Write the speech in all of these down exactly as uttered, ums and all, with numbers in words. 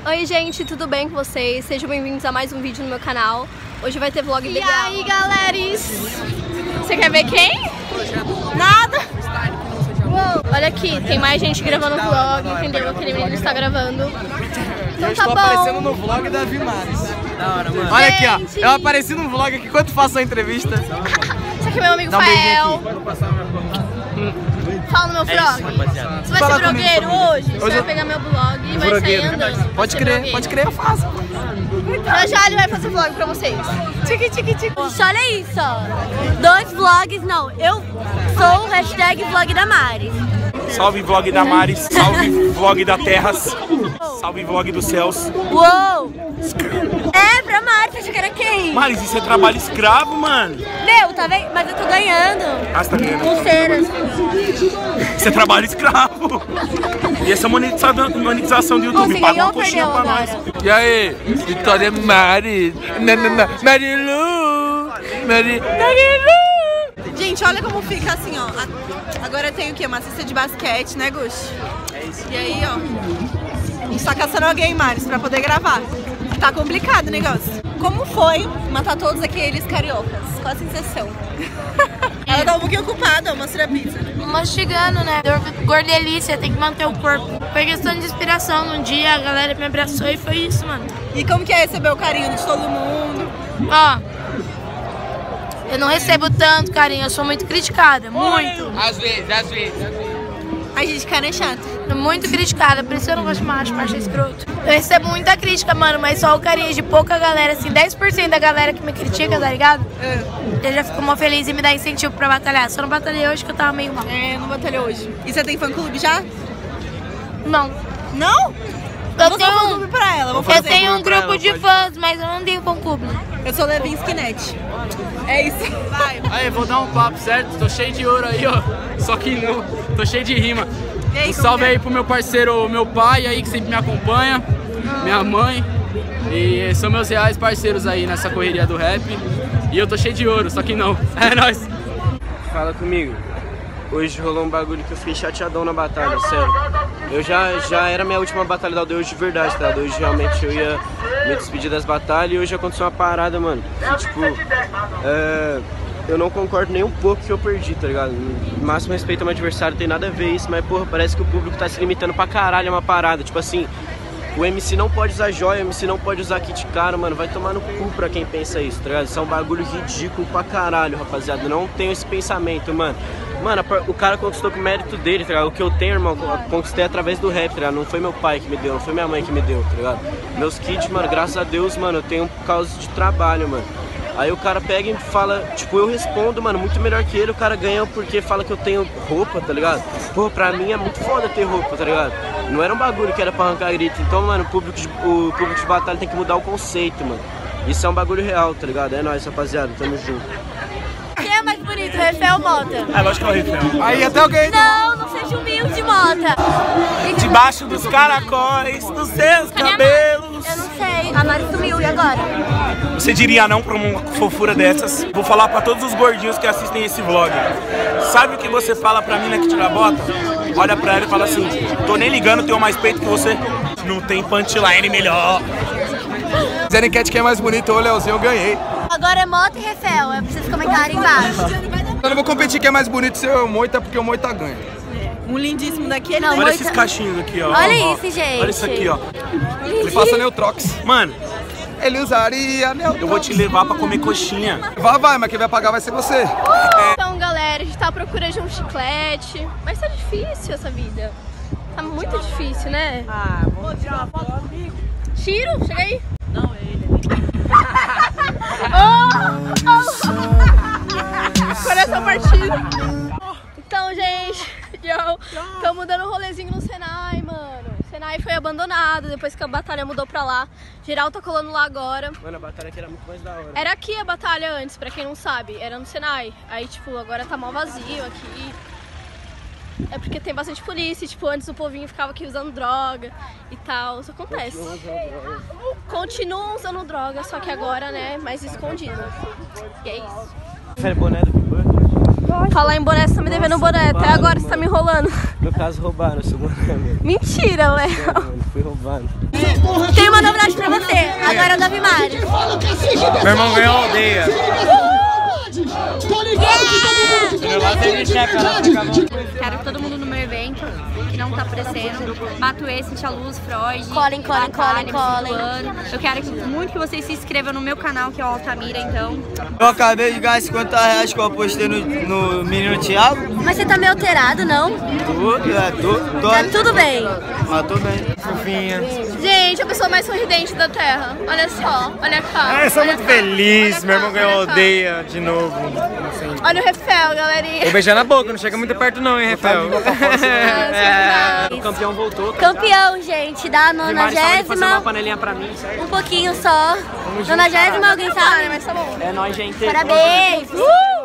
Oi gente, tudo bem com vocês? Sejam bem-vindos a mais um vídeo no meu canal. Hoje vai ter vlog legal. E aí, galeras? Você quer ver quem? Nada! Uou. Olha aqui, tem mais gente gravando vlog, entendeu? Aquele menino está gravando. Então eu tá estou bom. aparecendo no vlog da Vimares. Da hora, mano. Olha aqui, Gente. ó. Eu apareci no vlog aqui enquanto faço a entrevista. Esse aqui é meu amigo Dá um beijinho Fael. aqui. Fala no meu É isso, vlog. rapaziada. Você vai Fala ser blogueiro comigo. hoje? Você Hoje vai eu- pegar meu blog e vai sair Blogueiro. andando. Pode Ser crer, blogueiro. pode crer, eu faço. Já já ele vai fazer vlog pra vocês. Tique, tique, tique. Olha isso, ó. Dois vlogs, não. Eu sou o hashtag vlog da Mari. Salve vlog da Maris, salve vlog da Terras, salve vlog dos céus. Uou! É, pra Mari, você achou que era quem? Maris, isso é trabalho escravo, mano. Meu, tá vendo? Mas eu tô ganhando. Ah, você tá ganhando. Pulseiras. Isso é trabalho escravo. E essa monetização, monetização do YouTube, Você paga ganhou uma ou coxinha perdeu pra agora? nós. E aí, Vitória Mari. Marilu. Mari. Marilu. Gente, olha como fica assim, ó. Agora eu tenho o quê? Uma cesta de basquete, né, Gush? É isso. E aí, ó. A gente tá caçando alguém, Maris, pra poder gravar. Tá complicado o negócio. Como foi matar todos aqueles cariocas? Qual a sensação? Ela tá um pouquinho ocupada, ó. Mostra a pizza. Mastigando, né? Gordelícia, tem que manter o corpo. Foi questão de inspiração. Num dia a galera me abraçou e foi isso, mano. E como que é receber o carinho de todo mundo? Ó, eu não recebo tanto carinho, eu sou muito criticada, muito. Às vezes, às vezes. Ai, gente, cara é chato. Muito criticada, por isso eu não gosto de macho, macho é escroto. Eu recebo muita crítica, mano, mas só o carinho de pouca galera, assim, dez por cento da galera que me critica, tá ligado? Eu já fico mó feliz e me dá incentivo pra batalhar. Só não batalhei hoje que eu tava meio mal. É, não batalhou hoje. E você tem fã-clube já? Não. Não? Eu vou tenho fazer um- fã-clube pra ela, vou Eu fazer. tenho um grupo de fãs, mas eu não tenho fã-clube. Eu sou Levinsky Net. É isso. Vai. Aí, vou dar um papo, certo? Tô cheio de ouro aí, ó. Só que não, tô cheio de rima. E aí, Um como salve que é? aí pro meu parceiro, meu pai aí, que sempre me acompanha, minha mãe. E são meus reais parceiros aí nessa correria do rap. E eu tô cheio de ouro, só que não. É nóis. Fala comigo. Hoje rolou um bagulho que eu fiquei chateadão na batalha, sério. Eu já, já era minha última batalha da aldeia hoje de verdade, tá? Hoje realmente eu ia me despedir das batalhas e hoje aconteceu uma parada, mano. Que tipo, é, eu não concordo nem um pouco que eu perdi, tá ligado? No máximo respeito ao meu adversário, tem nada a ver isso, mas porra, parece que o público tá se limitando pra caralho a uma parada. Tipo assim, o M C não pode usar joia, o M C não pode usar kit caro, mano. Vai tomar no cu pra quem pensa isso, tá ligado? Isso é um bagulho ridículo pra caralho, rapaziada. Eu não tenho esse pensamento, mano. Mano, o cara conquistou com o mérito dele, tá ligado? O que eu tenho, irmão, eu conquistei através do rap, tá ligado? Não foi meu pai que me deu, não foi minha mãe que me deu, tá ligado? Meus kits, mano, graças a Deus, mano, eu tenho por causa de trabalho, mano. Aí o cara pega e fala, tipo, eu respondo, mano, muito melhor que ele, o cara ganha porque fala que eu tenho roupa, tá ligado? Pô, pra mim é muito foda ter roupa, tá ligado? Não era um bagulho que era pra arrancar grito. Então, mano, o público de, o público de batalha tem que mudar o conceito, mano. Isso é um bagulho real, tá ligado? É nóis, rapaziada, tamo junto. Quem é mais bonito, Refé ou Mota? É lógico que é o Refel. Aí até alguém. Não, não seja humilde, Mota. Debaixo dos caracóis, dos seus cabelos. Eu não sei. A Mari sumiu, e agora? Você diria não pra uma fofura dessas? Vou falar pra todos os gordinhos que assistem esse vlog. Sabe o que você fala pra mina que tira a bota? Olha pra ela e fala assim: tô nem ligando, tenho mais peito que você. Não tem punchline melhor. Fizerem enquete quem é mais bonito, ô Leozinho, eu ganhei. Agora é Mota e Refel. É pra vocês comentarem embaixo. Eu não vou competir quem é mais bonito se o Moita, porque o Moita ganha. Um lindíssimo daquele. Não, Olha Moita- esses cachinhos aqui, ó. Olha Ó, isso, gente. Olha isso aqui, ó. Ele passa Neutrox. Mano, Ele usaria Neutrox. eu vou te levar pra comer coxinha. Vai, vai, mas quem vai pagar vai ser você. Então galera, a gente tá à procura de um chiclete. Mas tá difícil essa vida. Tá muito difícil, né? Ah, vamos tirar uma foto comigo. Tiro, chega aí. Não, é ele. Coração partido. Então, gente, eu tô dando um rolezinho no Senai, mano. O Senai foi abandonado depois que a batalha mudou pra lá. Geral tá colando lá agora. Mano, a batalha aqui era muito mais da hora. Era aqui a batalha antes, pra quem não sabe. Era no Senai. Aí, tipo, agora tá mal vazio aqui. É porque tem bastante polícia, tipo, antes o povinho ficava aqui usando droga e tal, isso acontece. Continuam usando droga, só que agora, né, mais escondido. E é isso. Prefere boné do que banco? Falar em boné, você tá me devendo um boné, até agora você tá me enrolando. No caso, roubaram o seu boné. Mentira, Léo. É, mano, fui roubado. Tem uma novidade pra você. Agora é o Davi Mari. Meu irmão ganhou a aldeia. Quero que todo mundo no meu evento, que não tá aparecendo. Matuê, Cintia Luz, Freud. Colhem, colhem, colhem, colhem. Eu quero que, muito que vocês se inscrevam no meu canal, que é o Altamira, então. Eu acabei de ganhar cinquenta reais que eu apostei no, no menino Thiago. Mas você tá meio alterado, não? Tudo, é, tudo. Tô, Tá tudo bem. Mas tô bem. Fofinha. Gente, a pessoa mais sorridente da Terra. Olha só, olha a cara. Ah, eu sou olha muito a cara, feliz, olha meu a irmão cara, ganhou olha a cara. aldeia de novo. Assim. Olha o Refel, galerinha. Vou beijar na boca, não chega muito perto não, hein, Rafael? É, o campeão voltou. Campeão, gente, da Fazer uma nonagésima. panelinha pra mim, certo? Um pouquinho só. Nonagésima, alguém sabe? Mas tá bom. É nóis, gente. Parabéns! Uh!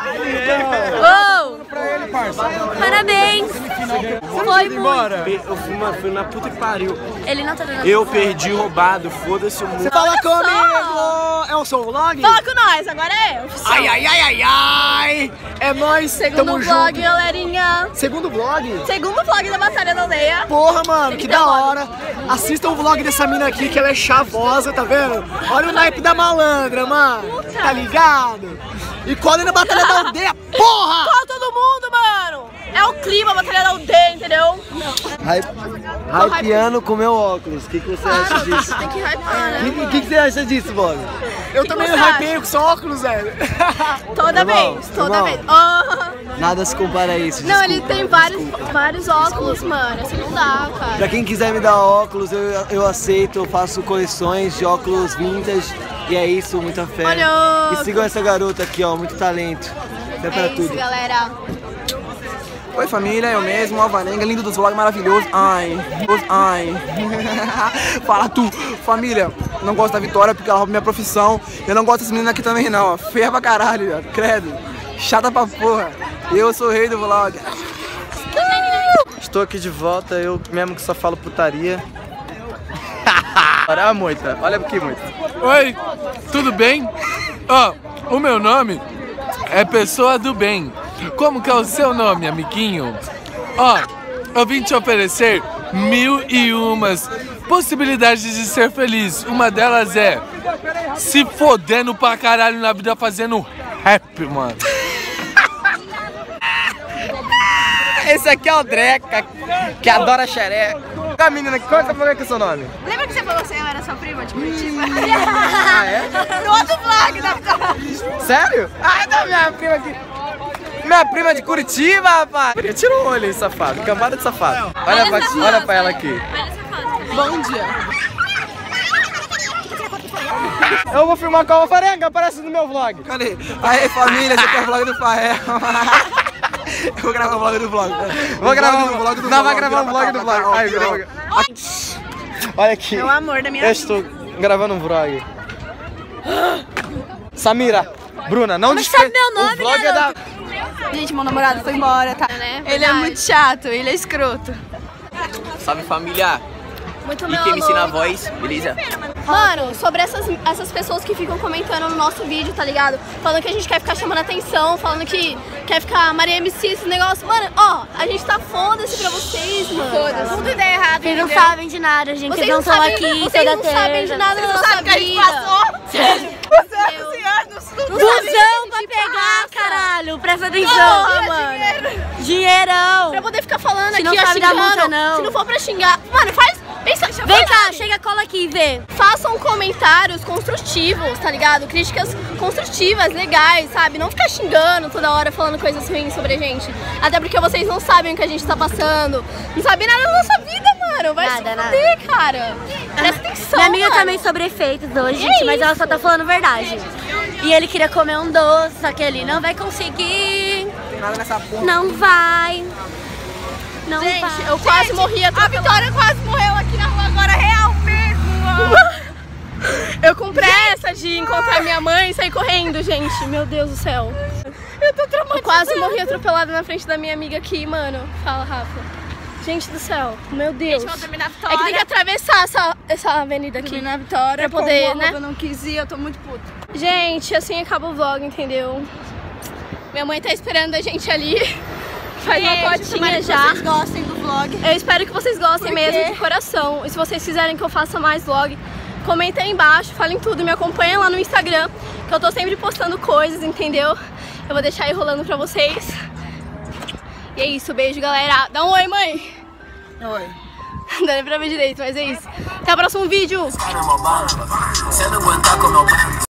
Oh! Parabéns! Foi muito. Eu fui, mano, fui na puta que pariu. Ele não tá dando. Eu perdi roubado, foda-se o mundo. Fala comigo! É o seu vlog? Fala com nós, agora é oficial. Ai, ai, ai, ai, ai! É nóis, Segundo tamo vlog, junto. galerinha. Segundo vlog? Segundo vlog da Batalha da Aldeia. Porra, mano, que ter da vlog. hora. Assistam o vlog dessa mina aqui, que ela é chavosa, tá vendo? Olha o naipe da malandra, mano. Tá ligado? E colhe na Batalha da Aldeia, porra! Cola todo mundo, mano. É o clima, a Batalha da Aldeia, entendeu? Hypeando com meu óculos, o que, que você acha disso? Tem que hypar, né? O que, que, que você acha disso, Bob? Eu Que também que você hypeio com seu óculos, velho. Toda Irmão, vez, toda irmão. vez. Oh. Nada se compara a isso. Não, desculpa. ele tem vários, vários óculos, mano. Assim não dá, cara. Pra quem quiser me dar óculos, eu, eu aceito, eu faço coleções de óculos vintage. E é isso, muita fé. Olha. E sigam essa garota aqui, ó, muito talento. Dá pra É isso, tudo. galera. Oi família, eu mesmo, Alvarenga, lindo dos vlogs, maravilhoso. Ai, ai. Fala tu, família, não gosto da Vitória porque ela rouba minha profissão. Eu não gosto dessa menina aqui também não, ó. Feia pra caralho, ó. Credo. Chata pra porra. Eu sou o rei do vlog. Estou aqui de volta, eu mesmo que só falo putaria. Olha, moita, olha aqui, moita. Oi, tudo bem? Ó, o meu nome é Pessoa do Bem. Como que é o seu nome, amiguinho? Ó, eu vim te oferecer mil e umas possibilidades de ser feliz. Uma delas é se fodendo pra caralho na vida fazendo rap, mano. Esse aqui é o Dreca, que adora xereca. A menina, conta pra mim que é o seu nome. Lembra que você falou que eu era sua prima de Curitiba? Ah, é? No outro vlog da Vitória. Sério? Ah, não, minha prima aqui. Minha prima de Curitiba, rapaz. Tira o olho aí, safado. Cambada de safado. Olha pra, olha pra ela aqui. Bom dia. Eu vou filmar com a Alvarenga, aparece no meu vlog. Cadê? Aí, família, esse aqui é o vlog do Fael. Eu vou gravar o vlog do vlog. Vou gravar o vlog do vlog. Não, vai gravar o vlog do vlog. Aí, grava. Olha aqui. É o amor da minha Eu vida. estou gravando um vlog. Samira, Bruna, não Mas sabe meu nome, O vlog é da... Gente, meu namorado foi embora, tá? Né? Ele é muito chato, ele é escroto. Salve família. Muito E meu quem me ensina a amor. voz, beleza? Mano, sobre essas, essas pessoas que ficam comentando no nosso vídeo, tá ligado? Falando que a gente quer ficar chamando atenção, falando que quer ficar Maria M C, esse negócio. Mano, ó, a gente tá foda-se pra vocês, mano. Foda-se. Tudo ideia errada, Vocês não entendeu? sabem de nada, gente. Vocês Vocês não não estão sabem, aqui vocês toda não terça. sabem de nada da Você nossa sabe o que a gente vida. passou? Sério. Você é do senhor, não, não Busão pra pegar, caralho. Presta atenção. Porra, mano. Dinheirão. Pra poder ficar falando Se aqui, não ó, sabe dar xingando. multa, não. Se não for pra xingar. Mano, faz. Pensa, Vem cá, chega, cola aqui e vê. Façam comentários construtivos, tá ligado? Críticas construtivas, legais, sabe? Não ficar xingando toda hora, falando coisas ruins sobre a gente. Até porque vocês não sabem o que a gente tá passando. Não sabem nada da nossa vida, mano. Vai Nada, se nada. fuder, cara. Presta atenção, Minha amiga mano. também sobre efeitos hoje, É gente, mas ela isso. só tá falando verdade. E ele queria comer um doce, só que ele não vai conseguir. Nada nessa porra. Não vai. Não Gente, vai. eu quase morri A Vitória quase morreu aqui na rua agora, real mesmo. Eu com pressa de encontrar minha mãe e sair correndo, gente. Meu Deus do céu. Eu tô traumatizada. Quase morri atropelada na frente da minha amiga aqui, mano. Fala, Rafa. Gente do céu, meu Deus. Gente, eu terminar a É Vitória. que tem que atravessar essa, essa avenida aqui. Terminar a Vitória, pra poder, como né? Eu não quis ir, eu tô muito puta. Gente, assim acaba o vlog, entendeu? Minha mãe tá esperando a gente ali. Faz uma Beijo, fotinha tomara que já. vocês gostem do vlog. Eu espero que vocês gostem Por mesmo quê? de coração. E se vocês quiserem que eu faça mais vlog, comentem aí embaixo, falem tudo. Me acompanhem lá no Instagram, que eu tô sempre postando coisas, entendeu? Eu vou deixar aí rolando pra vocês. E é isso, beijo, galera. Dá um oi, mãe. Oi. Não dá nem pra ver direito, mas é isso. Até o próximo vídeo. Se não aguentar com meu